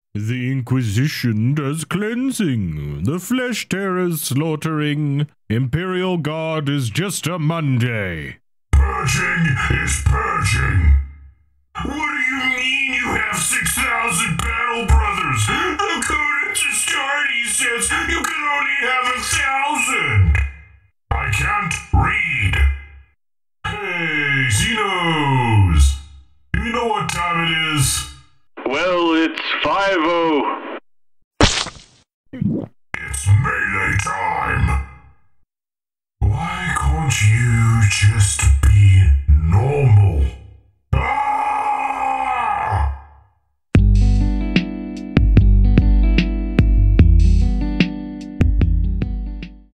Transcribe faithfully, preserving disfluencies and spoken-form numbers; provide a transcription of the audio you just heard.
The Inquisition does cleansing, the flesh terrors slaughtering, Imperial Guard is just a Monday. Purging is purging. What do you mean you have six thousand battle brothers? The code at Astartes says you can only have a thousand. I can't read. Hey, Xenos! Do you know what time it is? Well, it's five oh. It's melee time. Why can't you just be normal?